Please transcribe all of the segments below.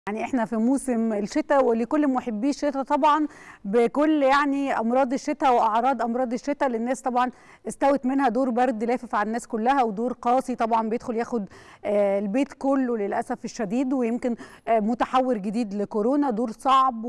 يعني احنا في موسم الشتاء، ولكل محبي الشتاء طبعا بكل يعني امراض الشتاء واعراض امراض الشتاء اللي الناس طبعا استوت منها. دور برد لافف على الناس كلها، ودور قاسي طبعا بيدخل ياخد البيت كله للاسف الشديد، ويمكن متحور جديد لكورونا. دور صعب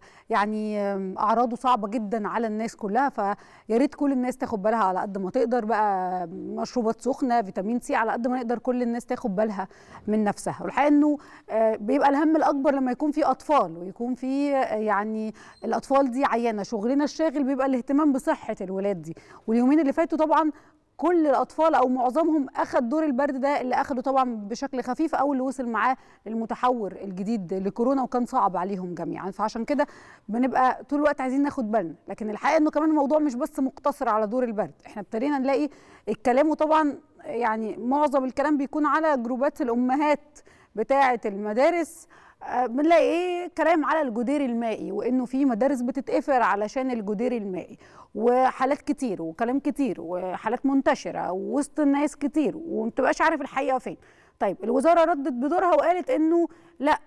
ويعني اعراضه صعبه جدا على الناس كلها، فيا ريت كل الناس تاخد بالها على قد ما تقدر. بقى مشروبات سخنه، فيتامين سي، على قد ما نقدر كل الناس تاخد بالها من نفسها. والحقيقه انه بيبقى الهم الاكبر لما يكون في اطفال، ويكون في يعني الاطفال دي عيانه. شغلنا الشاغل بيبقى الاهتمام بصحه الولاد دي. واليومين اللي فاتوا طبعا كل الاطفال او معظمهم اخذ دور البرد ده، اللي اخده طبعا بشكل خفيف او اللي وصل معاه المتحور الجديد لكورونا، وكان صعب عليهم جميعا. فعشان كده بنبقى طول الوقت عايزين ناخد بالنا. لكن الحقيقه انه كمان الموضوع مش بس مقتصر على دور البرد، احنا ابتدينا نلاقي الكلام، وطبعا يعني معظم الكلام بيكون على جروبات الامهات بتاعه المدارس. بنلاقي ايه كلام على الجدير المائي، وانه في مدارس بتتقفل علشان الجدير المائي، وحالات كتير وكلام كتير وحالات منتشره وسط الناس كتير، وما بتبقاش عارف الحقيقه فين. طيب الوزاره ردت بدورها وقالت انه لا،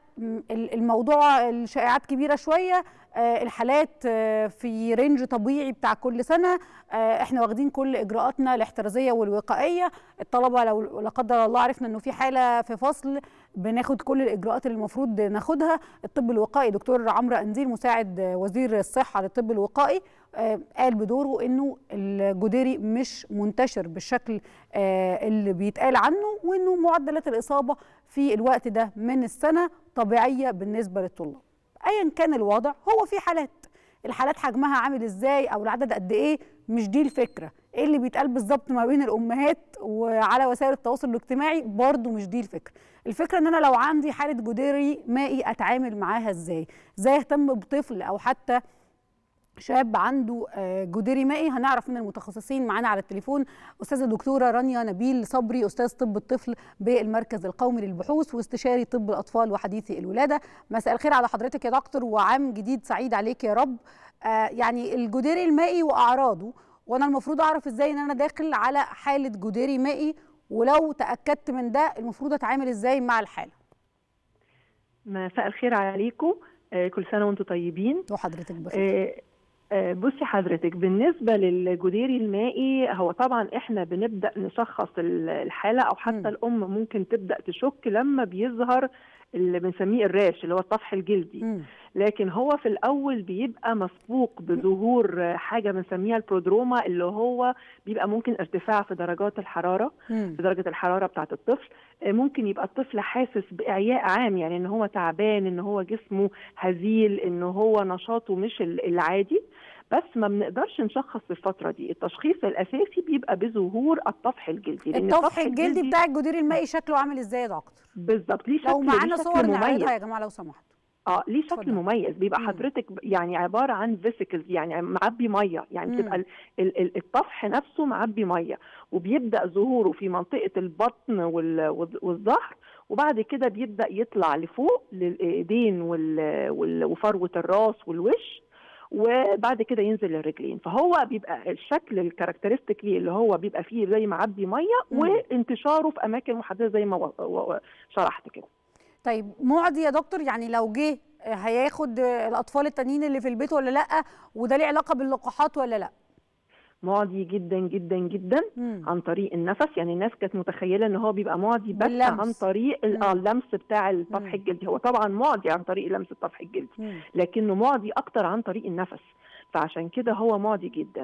الموضوع الشائعات كبيره شويه، الحالات في رينج طبيعي بتاع كل سنه، احنا واخدين كل اجراءاتنا الاحترازيه والوقائيه. الطلبه لو لا قدر الله عرفنا انه في حاله في فصل، بناخد كل الاجراءات اللي المفروض ناخدها. الطب الوقائي دكتور عمرو أنديل مساعد وزير الصحه للطب الوقائي قال بدوره انه الجديري مش منتشر بالشكل اللي بيتقال عنه، وانه معدلات الاصابه في الوقت ده من السنه طبيعيه بالنسبه للطلاب. ايا كان الوضع، هو في حالات، الحالات حجمها عامل ازاي او العدد قد ايه مش دي الفكره. ايه اللي بيتقال بالظبط ما بين الامهات وعلى وسائل التواصل الاجتماعي برضو مش دي الفكره. الفكره ان انا لو عندي حاله جديري مائي اتعامل معاها ازاي اهتم بطفل او حتى شاب عنده جديري مائي. هنعرف من المتخصصين معانا على التليفون استاذه الدكتوره رانيا نبيل صبري، استاذ طب الطفل بالمركز القومي للبحوث واستشاري طب الاطفال وحديثي الولاده. مساء الخير على حضرتك يا دكتور، وعام جديد سعيد عليك يا رب. يعني الجديري المائي واعراضه، وانا المفروض اعرف ازاي ان انا داخل على حاله جديري مائي، ولو تاكدت من ده المفروض اتعامل ازاي مع الحاله؟ مساء الخير عليكم، كل سنه وانتم طيبين وحضرتك بخير. بصي حضرتك، بالنسبه للجديري المائي هو طبعا احنا بنبدا نشخص الحاله، او حتى الام ممكن تبدا تشك لما بيظهر اللي بنسميه الراش اللي هو الطفح الجلدي. لكن هو في الاول بيبقى مسبوق بظهور حاجه بنسميها البرودروما، اللي هو بيبقى ممكن ارتفاع في درجات الحراره، في درجه الحراره بتاعه الطفل. ممكن يبقى الطفل حاسس باعياء عام، يعني ان هو تعبان، ان هو جسمه هزيل، ان هو نشاطه مش العادي. بس ما بنقدرش نشخص في الفتره دي. التشخيص الاساسي بيبقى بظهور الطفح الجلدي. الطفح الجلدي بتاع الجدير المائي شكله عامل ازاي يا دكتور؟ بالظبط، ليه شكل، لو معانا صور نعرضها يا جماعه لو سمحتوا. ليه شكل مميز، بيبقى حضرتك يعني عباره عن فيسيكلز، يعني معبي ميه، يعني بتبقى الطفح نفسه معبي ميه، وبيبدا ظهوره في منطقه البطن والظهر، وبعد كده بيبدا يطلع لفوق للايدين وفروه الراس والوش، وبعد كده ينزل للرجلين. فهو بيبقى الشكل الكاركترستيك ليه اللي هو بيبقى فيه زي معبي ميه، وانتشاره في اماكن محدده زي ما شرحت كده. طيب معدي يا دكتور، يعني لو جه هياخد الاطفال التانيين اللي في البيت ولا لا؟ وده ليه علاقه باللقاحات ولا لا؟ معدي جدا جدا جدا عن طريق النفس. يعني الناس كانت متخيله ان هو بيبقى معدي بس عن طريق اللمس بتاع الطفح الجلدي. هو طبعا معدي عن طريق لمس الطفح الجلدي، لكنه معدي اكتر عن طريق النفس، فعشان كده هو معدي جدا.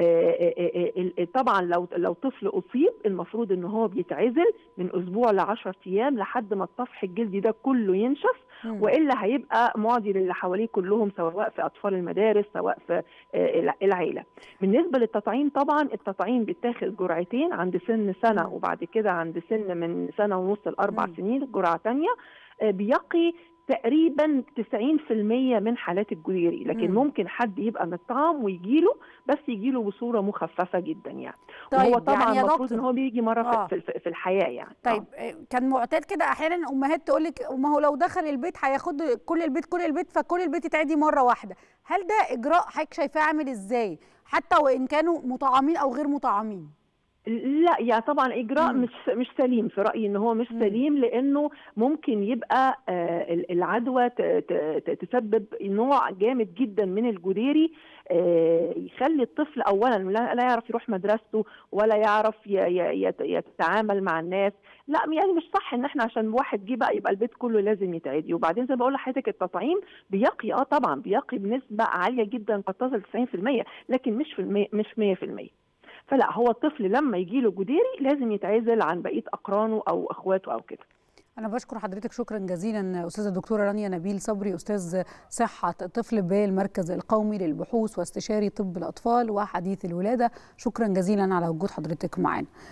طبعا لو طفل اصيب، المفروض ان هو بيتعزل من اسبوع ل10 ايام لحد ما الطفح الجلدي ده كله ينشف، والا هيبقى معدي للي حواليه كلهم، سواء في اطفال المدارس سواء في العيله. بالنسبه للتطعيم، طبعا التطعيم بيتاخد جرعتين عند سن سنه، وبعد كده عند سن من سنه ونص ل4 سنين جرعه ثانيه، بيقي تقريبا 90% من حالات الجديري. لكن ممكن حد يبقى متطعم ويجيله، بس يجيله بصوره مخففه جدا يعني. طيب وهو طبعا يعني المفروض ان هو بيجي مره في الحياه يعني. طيب كان معتاد كده احيانا امهات تقول لك ما هو لو دخل البيت هياخد كل البيت فكل البيت يتعدي مره واحده. هل ده اجراء حضرتك شايفاه عامل ازاي حتى وان كانوا مطعمين او غير مطعمين؟ لا يعني طبعا اجراء مش سليم في رايي، ان هو مش سليم، لانه ممكن يبقى العدوى تسبب نوع جامد جدا من الجدري، يخلي الطفل اولا لا يعرف يروح مدرسته ولا يعرف يتعامل مع الناس. لا يعني مش صح ان احنا عشان واحد جه بقى يبقى البيت كله لازم يتعدي. وبعدين زي ما بقول لحضرتك التطعيم بيقي طبعا بيقي بنسبه عاليه جدا قد تصل 90%، لكن مش 100%. فلا، هو الطفل لما يجي له جدري لازم يتعزل عن بقيه اقرانه او اخواته او كده. أنا بشكر حضرتك شكرا جزيلا أستاذة الدكتورة رانيا نبيل صبري، أستاذ صحة الطفل بالمركز القومي للبحوث واستشاري طب الأطفال وحديث الولادة. شكرا جزيلا على وجود حضرتك معنا.